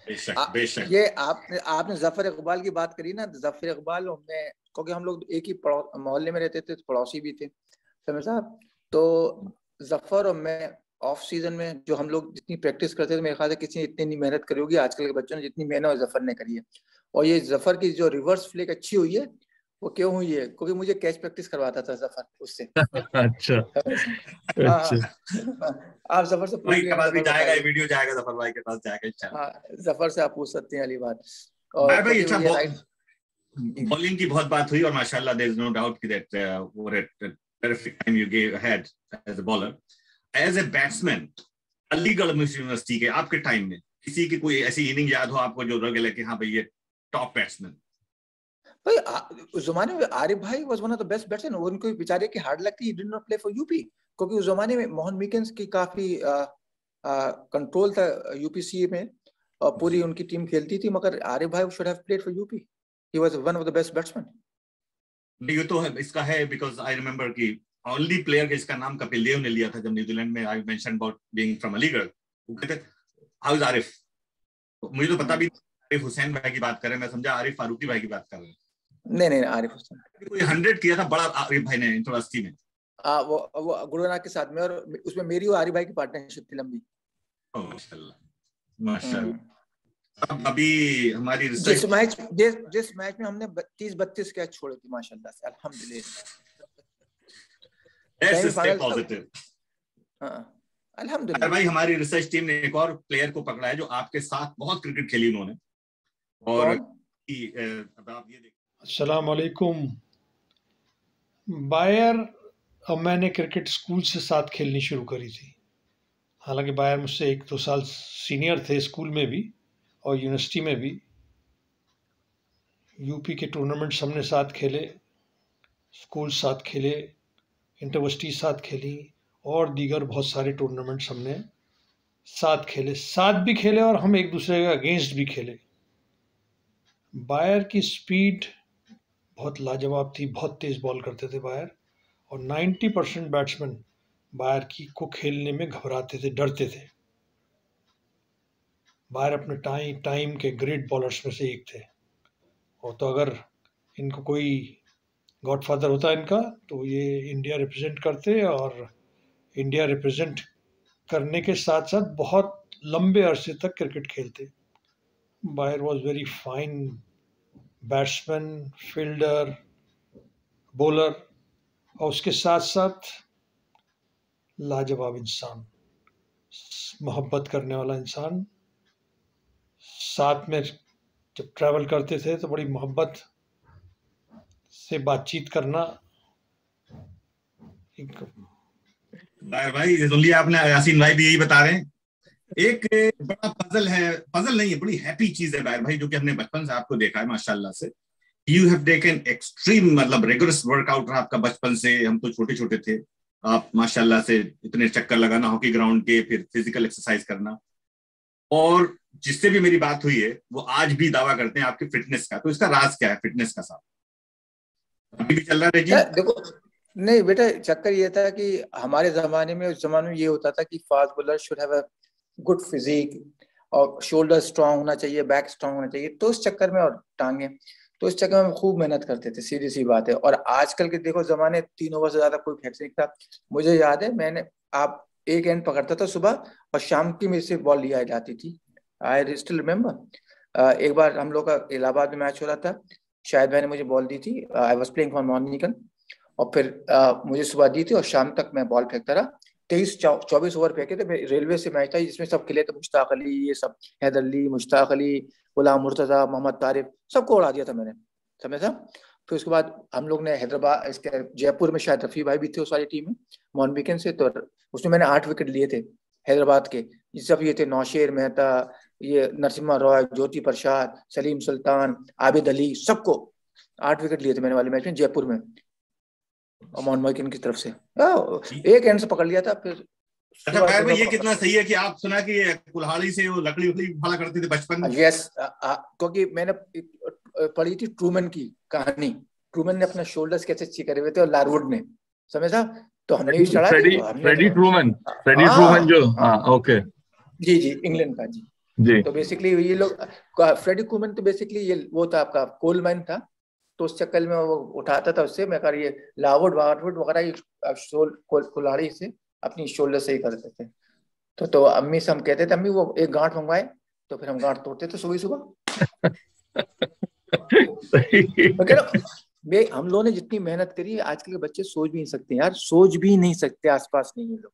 बेशक बेशक। ये आपने जफर इकबाल की बात करी ना, जफर इकबाल में, क्योंकि हम लोग एक ही मोहल्ले में रहते थे, पड़ोसी भी थे समझ साहब। तो जफर और मैं ऑफ सीजन में जो हम लोग जितनी प्रैक्टिस करते थे, मेरे ख्याल से किसी ने इतनी नहीं मेहनत करी होगी आजकल के बच्चों ने जितनी मेहनत जफर ने करी है। और ये जफर की जो रिवर्स फ्लिक अच्छी हुई है, वो क्यों हुई है? क्योंकि मुझे कैच प्रैक्टिस करवाता था जफर उससे। अच्छा अच्छा। आप जफर से पूछ भाई के पास भी जाएगा, ये वीडियो जाएगा, जफर भाई के पास जाएगा इंशाल्लाह। हाँ, जफर से आप पूछ सकते हैं वाली बात। और भाई अच्छा, राइट बॉलिंग की बहुत बात हुई और माशाल्लाह देयर इज नो डाउट कि that were at terrific time you gave had as a bowler. As a batsman, Aligarh university के आपके टाइम में किसी की कोई ऐसी इनिंग याद हो आपको जो लगे कि हाँ भाई ये टॉप बैट्समैन? भाई उस जमाने में आरिफ भाई was one of the best batsman. उनको बेचारे की हार्ड लक थी, he did not play for UP, क्योंकि उस जमाने में मोहन मिकेंस की काफी कंट्रोल था यूपीसी में, और पूरी उनकी टीम खेलती थी, मगर आरिफ भाई should have played for UP, he was one of the best batsman. ये तो है, इसका है बिकॉज आई रिमेंबर कि ओनली प्लेयर के इसका नाम कपिल देव ने लिया था जब न्यूजीलैंड में। I mention about being from Aligarh, वो कहते हाउ इज आरिफ। मुझे तो पता भी आरिफ हुसैन भाई की बात कर रहे हैं, मैं समझा आरिफ फारूकी भाई की बात कर रहे हैं। नहीं आरिफ हुसैन कोई 100 किया था बड़ा आरिफ भाई ने यूनिवर्सिटी में, वो गुरुनाथ के साथ में, और उसमें मेरी और आरिफ भाई की पार्टनरशिप थी लंबी। माशाल्लाह माशाल्लाह। अभी हमारी जिस मैच में हमने 30-32 कैच छोड़े थे माशाल्लाह से, अल्हम्दुलिल्लाह। अल्हम्दुलिल्लाह भाई हमारी रिसर्च टीम ने एक और प्लेयर को पकड़ा है जो आपके साथ बहुत क्रिकेट खेली उन्होंने, और अब आप ये देखिए। अस्सलाम वालेकुम। बायर और मैंने क्रिकेट स्कूल से साथ खेलनी शुरू करी थी। हालांकि बायर मुझसे 1-2 साल सीनियर थे, स्कूल में भी और यूनिवर्सिटी में भी। यूपी के टूर्नामेंट्स हमने साथ खेले, स्कूल साथ खेले, इंटरवर्सिटी साथ खेली, और दीगर बहुत सारे टूर्नामेंट्स हमने साथ खेले, साथ भी खेले और हम एक दूसरे के अगेंस्ट भी खेले। बायर की स्पीड बहुत लाजवाब थी, बहुत तेज़ बॉल करते थे बायर, और 90% बैट्समैन बायर की को खेलने में घबराते थे, डरते थे। बायर अपने टाइम के ग्रेट बॉलर्स में से एक थे, और तो अगर इनको कोई गॉडफादर होता इनका तो ये इंडिया रिप्रेजेंट करते, और इंडिया रिप्रेजेंट करने के साथ साथ बहुत लंबे अरसे तक क्रिकेट खेलते। Bayer was very fine batsman, fielder, bowler, और उसके साथ साथ लाजवाब इंसान, मोहब्बत करने वाला इंसान। साथ में जब ट्रैवल करते थे तो बड़ी मोहब्बत से बातचीत करना। भाई सुन आपने, यासीन भाई भी यही बता रहे हैं। एक बड़ा पजल है, पजल नहीं है, बड़ी हैप्पी चीज है बायर भाई, जो कि हमने बचपन से आपको देखा है माशाल्लाह से। यू हैव टेकन एक्सट्रीम, मतलब रिगरस वर्कआउट रहा आपका बचपन से। हम तो छोटे छोटे थे, आप माशाल्लाह से इतने चक्कर लगाना हॉकी ग्राउंड के, फिर फिजिकल एक्सरसाइज करना, और जिससे भी मेरी बात हुई है वो आज भी दावा करते हैं आपकी फिटनेस का। तो इसका राज क्या है फिटनेस का? साहब अभी भी चल रहा है जी? देखो नहीं बेटा, चक्कर ये था कि हमारे जमाने में, उस जमाने में ये होता था कि fast bowler should have a good physique, और शोल्डर स्ट्रांग होना चाहिए, बैक स्ट्रांग होना चाहिए। तो उस चक्कर में, और टांगे, तो इस चक्कर में हम खूब मेहनत करते थे, सीधी सी बात है। और आजकल के देखो जमाने, 3 ओवर से ज्यादा कोई फेंक नहीं था। मुझे याद है, मैंने आप एक एंड पकड़ता था सुबह, और शाम की मेरे से बॉल लिया जाती थी। आई स्टिल रिमेम्बर, एक बार हम लोग का इलाहाबाद में मैच हो रहा था, शायद मैंने मुझे बॉल दी थी, I was playing for Mohan, और फिर मुझे सुबह दी थी, और शाम तक मैं बॉल फेंकता रहा। 23-24 ओवर फेंके थे। रेलवे से मैच था जिसमें सब खेले थे, मुश्ताक अली, ये सब, हैदर अली, मुश्ताक अली, गुलाम मुर्तजा, मोहम्मद तारिफ, सबको उड़ा दिया था मैंने, समझा। फिर उसके बाद हम लोग ने हैदराबाद, इसके जयपुर में शायद रफी भाई भी थे उस वाली टीम में, मोहन वीकेंड से, तो उसमें मैंने 8 विकेट लिए थे हैदराबाद के। ये सब ये थे नौशेर मेहता, ये नरसिम्हा रॉय, ज्योति प्रसाद, सलीम सुल्तान, आबिद अली, सबको 8 विकेट लिए थे मैंने वाले मैच में जयपुर में, और मोहन मकिन की तरफ से एक एंड से पकड़ लिया था। फिर अच्छा भाई, ये कितना सही है कि आप सुना कि कुल्हाड़ी से वो लकड़ी फाड़ा करते थे बचपन में? यस, क्योंकि मैंने पढ़ी थी ट्रूमैन की कहानी। ट्रूमैन ने अपना शोल्डर्स कैसे अच्छी करे हुए थे, और लारवुड ने, समझा। तो हमने भी चढ़ा, फ्रेडी ट्रूमैन जो, हाँ ओके, जी इंग्लैंड का, जी जी। तो बेसिकली ये लोग, फ्रेडी कोमन तो बेसिकली ये वो था आपका कोल माइन था, तो उस चक्कर में वो उठाता था उससे, मैं कर ये लावुड वाटवुड वगैरह कुल्हाड़ी से अपनी शोल्डर से ही करते थे। तो अम्मी से हम कहते थे, अम्मी वो एक गांठ मंगवाए, तो फिर हम गांठ तोड़ते थे सुबह सुबह। हम लोगों ने जितनी मेहनत करी है, आजकल के बच्चे सोच भी नहीं सकते यार, सोच भी नहीं सकते, आसपास नहीं है लोग।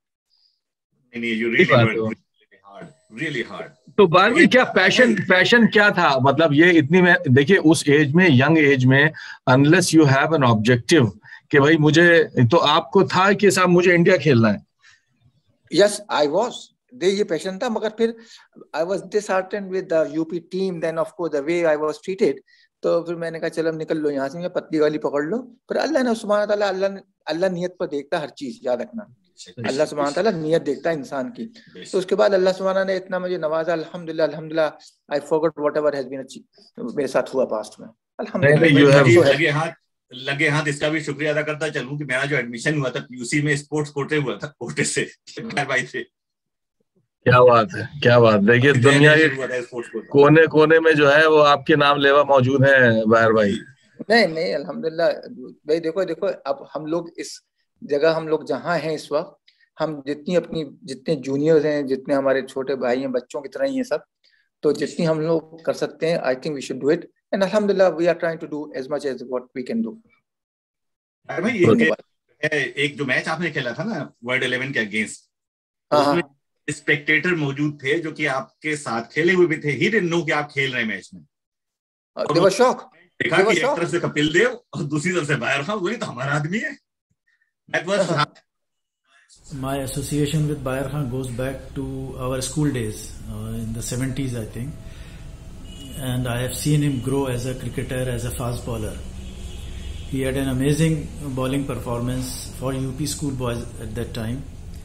really hard. तो बार में क्या पैशन क्या था, मतलब ये इतनी में देखिए उस एज में, यंग एज में, unless you have an objective कि भाई मुझे, तो आपको था कि साहब मुझे इंडिया खेलना है? यस, आई वाज दे, ये पैशन था, मगर फिर I was disheartened with the UP team, then of course the way I was treated. तो फिर मैंने कहा चलो निकल लो यहाँ से, पतली वाली पकड़ लो। पर अल्लाह ने सुब्हान ताला, अल्लाह नियत पर देखता हर चीज, याद रखना, अल्लाह सुब्हान ताला नियत देखता है इंसान की। तो उसके बाद अल्लाह सुब्हान ने इतना मुझे नवाजा, अल्हम्दुलिल्लाह अल्हम्दुलिल्लाह, I forgot whatever has been achieved मेरे साथ हुआ पास्ट में, अल्हम्दुलिल्लाह। लगे हाथ इसका भी शुक्रिया अदा करता चलूं कि मेरा जो एडमिशन हुआ था पीयूसी में, स्पोर्ट्स कोटे हुआ था, कोटे से भाई से। क्या बात है, क्या बात। देखिए दुनिया के कोने कोने में जो है वो आपके नाम लेवा मौजूद है बाहर भाई। नहीं अल्हम्दुलिल्लाह भाई, देखो अब हम लोग इस जगह, हम लोग जहाँ हैं इस वक्त, हम जितने जूनियर्स हैं, जितने हमारे छोटे भाई हैं, बच्चों की तरह ही हैं सब, तो जितनी हम लोग कर सकते हैं, I think we should do it, and अल्हम्दुलिल्लाह we are trying to do as much as what we can do. भाई एक जो मैच आपने खेला था ना वर्ल्ड 11 के अगेंस्ट, उसमें स्पेक्टेटर मौजूद थे जो कि आपके साथ खेले हुए भी थे, ही डिडंट नो कि आप खेल रहे हैं मैच में, दे वर शॉक। देखा कि एक तरफ से कपिल देव और दूसरी तरफ से बायर खान, वही तो हमारा आदमी है। That was my association with Bayer Khan goes back to our school days in the 70s, I think, and I have seen him grow as a cricketer, as a fast bowler. He had an amazing bowling performance for UP schoolboys at that time,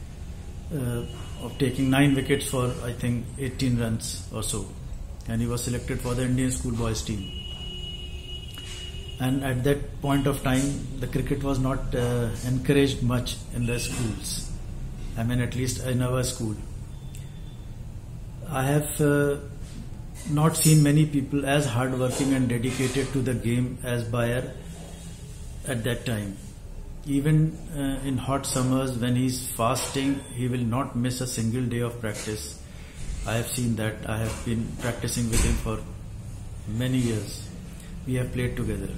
of taking 9 wickets for I think 18 runs or so, and he was selected for the Indian schoolboys team. And at that point of time, the cricket was not encouraged much in the schools. I mean, at least in our school. I have not seen many people as hardworking and dedicated to the game as Bayer at that time. Even in hot summers, when he's fasting, he will not miss a single day of practice. I have seen that. I have been practicing with him for many years. We have played together.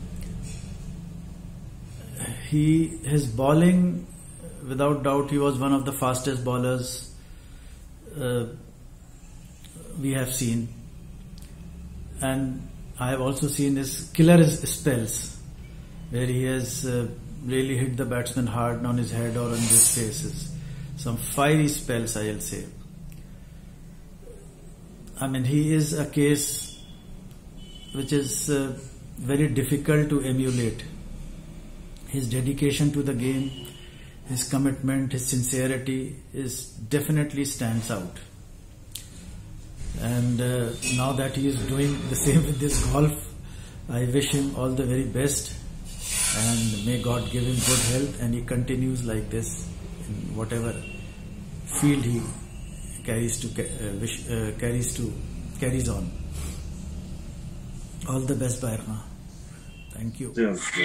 His bowling, without doubt, he was one of the fastest bowlers we have seen, and I have also seen his killer spells where he has really hit the batsman hard on his head or on his faces. Some fiery spells, I'll say. I mean, he is a case which is very difficult to emulate. His dedication to the game, his commitment, his sincerity definitely stands out. And now that he is doing the same with this golf, I wish him all the very best, and may God give him good health, and he continues like this in whatever field he carries on. All the best, Bayer Khan. Thank you.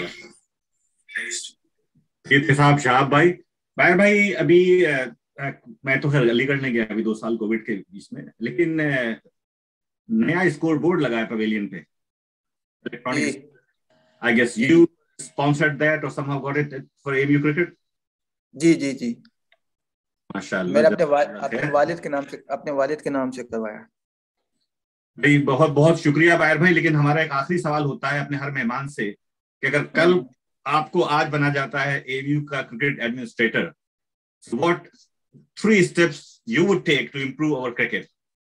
साहब शाहब भाई, buyer भाई, अभी मैं तो खैर अलीगढ़ में गया अभी 2 साल कोविड के बीच में, लेकिन नया स्कोर बोर्ड लगा है पवेलियन पे, electronic. I guess you sponsored that और somehow got it for ABU cricket. जी माशाल्लाह। मैंने अपने वालिद के नाम से करवाया। भाई बहुत बहुत शुक्रिया बायर भाई, लेकिन हमारा एक आखिरी सवाल होता है अपने हर मेहमान से कि अगर कल आपको आज बना जाता है एबीयू का cricket administrator, what 3 steps you would take to improve our cricket?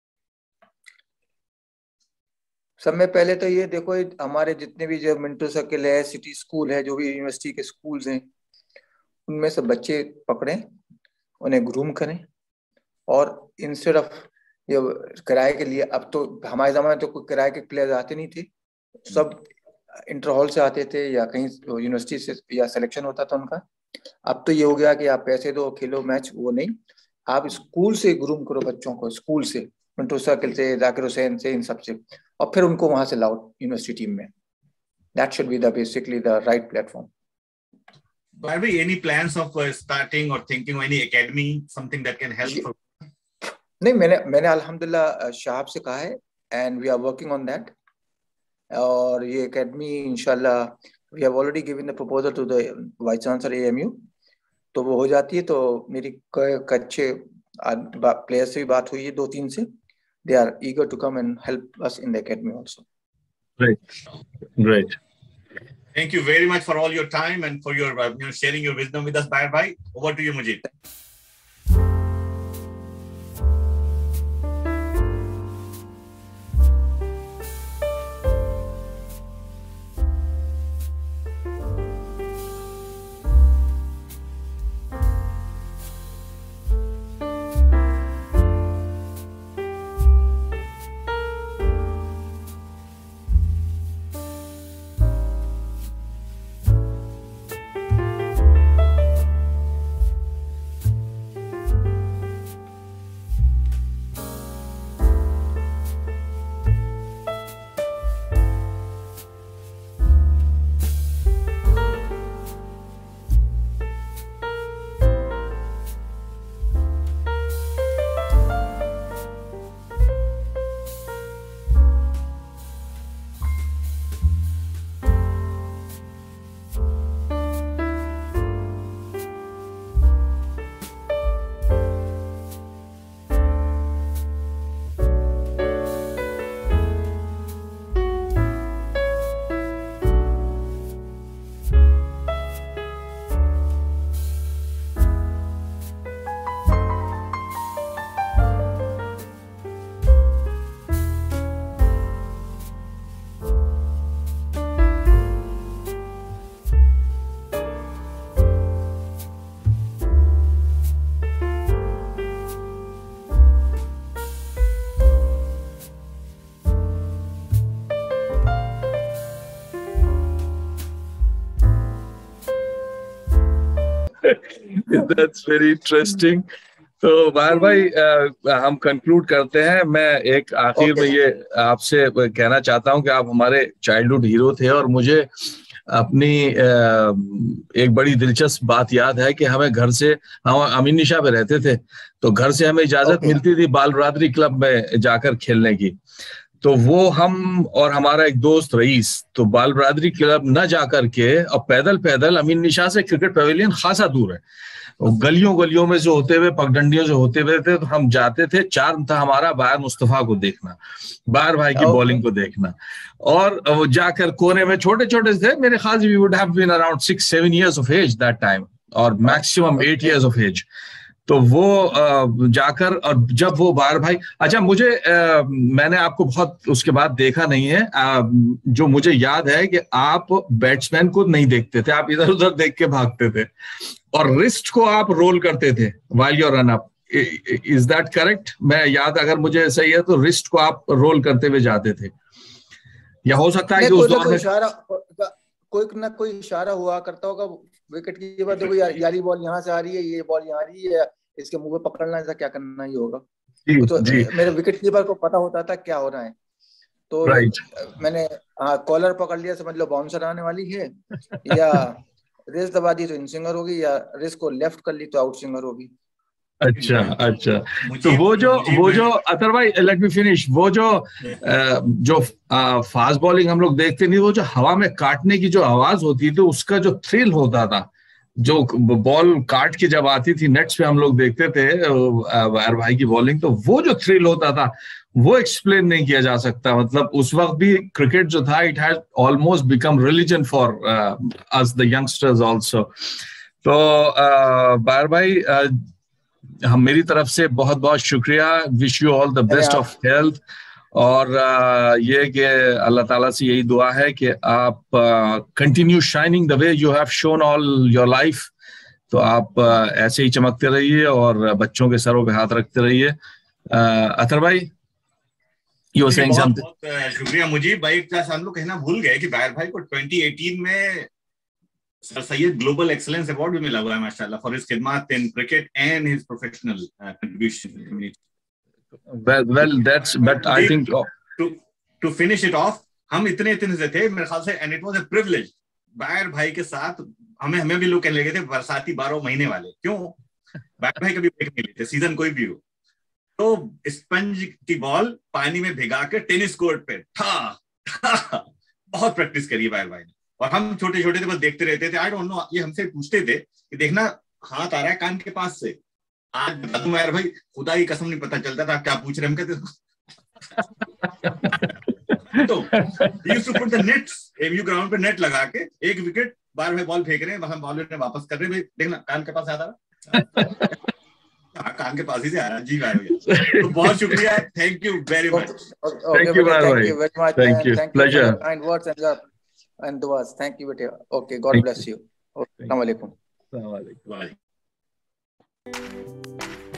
सब में पहले तो ये देखो, हमारे जितने भी जो मिंटो सर्किल है, सिटी स्कूल है, जो भी यूनिवर्सिटी के स्कूल्स हैं, उनमें से बच्चे पकड़ें, उन्हें ग्रूम करें, और इंस्टेड ऑफ ये किराए के लिए, अब तो हमारे ज़माने में तो कोई किराए के प्लेयर्स आते नहीं थे, सब इंटर हॉल से आते थे या कहीं यूनिवर्सिटी से या सिलेक्शन होता था उनका। अब तो ये हो गया कि आप पैसे दो खेलो मैच, वो नहीं, आप स्कूल से ग्रूम करो बच्चों को, स्कूल से मिंटू सर्किल से, जाकिर हुसैन से, इन सब से, और फिर उनको वहां से लाओ यूनिवर्सिटी टीम में. That should be the basically the right platform. Are there any plans of starting or thinking of any academy, something that can help? नहीं, मैंने अल्हम्दुलिल्लाह शहाब से कहा है, and we are working on that. और ये academy इंशाल्लाह we have already given the proposal to the vice chancellor AMU. तो वो हो जाती है तो मेरी अच्छे प्लेयर्स से भी बात हुई है 2-3 से. They are eager to come and help us in the academy also. Great. Thank you very much for all your time and for your sharing your wisdom with us, Bayer bhai. Over to you, Mujib. That's very interesting. तो बाहर भाई हम conclude करते हैं. मैं एक आखिर में ये आपसे कहना चाहता हूं कि आप हमारे चाइल्डहुड हीरो थे, और मुझे अपनी एक बड़ी दिलचस्प बात याद है कि हमें घर से, हम अमीन निशा पे रहते थे, तो घर से हमें इजाजत मिलती थी बाल बरादरी क्लब में जाकर खेलने की. तो वो हम और हमारा एक दोस्त रईस, तो बाल बरादरी क्लब न जाकर के और पैदल पैदल अमीन निशा से क्रिकेट पवेलियन खासा दूर है, गलियों में से होते हुए, पगडंडियों से होते हुए थे, तो हम जाते थे. चार्म था हमारा बायर मुस्तफा को देखना, बायर भाई की बॉलिंग को देखना, और वो जाकर कोने में, छोटे छोटे थे, मेरे ख्याल से we would have been around 6-7 years of age that time, और मैक्सिमम 8 years of age. तो वो जाकर, और जब वो बायर भाई, अच्छा मुझे मैंने आपको बहुत उसके बाद देखा नहीं है, जो मुझे याद है कि आप बैट्समैन को नहीं देखते थे, आप इधर उधर देख के भागते थे, और रिस्ट को आप रोल करते थे while your run up. Is that correct? मैं याद, अगर मुझे सही है तो रिस्ट को आप रोल करते हुए जाते थे, या हो सकता है कि उस दौर में कोई ना कोई इशारा हुआ करता होगा विकेट की बात, देखो यारी बॉल यहाँ से आ रही है, ये बॉल यहाँ आ रही है, इसके मुंह पे पकड़ना है, क्या करना ही होगा. तो मेरे विकेट कीपर को पता होता था क्या हो रहा है, तो मैंने कॉलर पकड़ लिया, समझ लो बाउंसर आने वाली है, या रेस दबा दी तो इन स्विंगर होगी, या रेस को लेफ्ट कर ली तो आउट स्विंगर होगी. अच्छा. तो वो जो अतर भाई, लेट मी फिनिश, वो जो फास्ट बॉलिंग हम लोग देखते नहीं, वो जो हवा में काटने की जो आवाज होती थी, उसका जो थ्रिल होता था, जो बॉल काट के जब आती थी नेट्स पे, हम लोग देखते थे बायर भाई की बॉलिंग, तो वो जो थ्रिल होता था वो एक्सप्लेन नहीं किया जा सकता. मतलब उस वक्त भी क्रिकेट जो था, it has almost become religion for us the youngsters also. तो बायर भाई, हम मेरी तरफ से बहुत बहुत शुक्रिया. Wish you all the best of health, और ये कि अल्लाह ताला से यही दुआ है कि आप continue shining the way you have shone all your life. तो आप ऐसे ही चमकते रहिए और बच्चों के सरों पे हाथ रखते रहिए. अतर भाई, यू वर सेइंग समथिंग. बहुत शुक्रिया मुजीब भाई. हम लोग कहना भूल गए कि बायर भाई को 2018 में sir Syed global excellence award भी मिला हुआ है माशाल्लाह, फॉर हिज खिदमत in cricket and his professional contribution. Well, that's, but I think to finish it off, हम इतने से थे मेरे ख्याल से, and it was a privilege. Bayer भाई के साथ हमें भी लोग कहने लगे थे बरसाती 12 महीने वाले, क्यों? बायर भाई कभी ब्रेक नहीं लेते, सीजन कोई भी हो, तो स्पंज की बॉल पानी में भिगा के टेनिस कोर्ट पे बहुत प्रैक्टिस करी बायर भाई ने, और हम छोटे छोटे थे बस देखते रहते थे. आई डोंट नो, ये हमसे पूछते थे कि देखना हाथ आ रहा है कान के पास से, आज बता दूं यार भाई, खुदा की कसम नहीं पता चलता था क्या पूछ रहे हम, कहते तो used to put the nets, AMU ground पे नेट लगा के एक विकेट, बार में बॉल फेंक रहे हैं, हम बॉलर ने वापस कर रहे हैं, देखना कान के पास आ रहा है, कान के पास ही से आ रहा है जी भाई. तो बहुत शुक्रिया, thank you very much. Thank you very much. Thank you. Pleasure. Kind words and duas. Thank you. Okay, God bless you. Assalamu alaikum. Assalamu alaikum.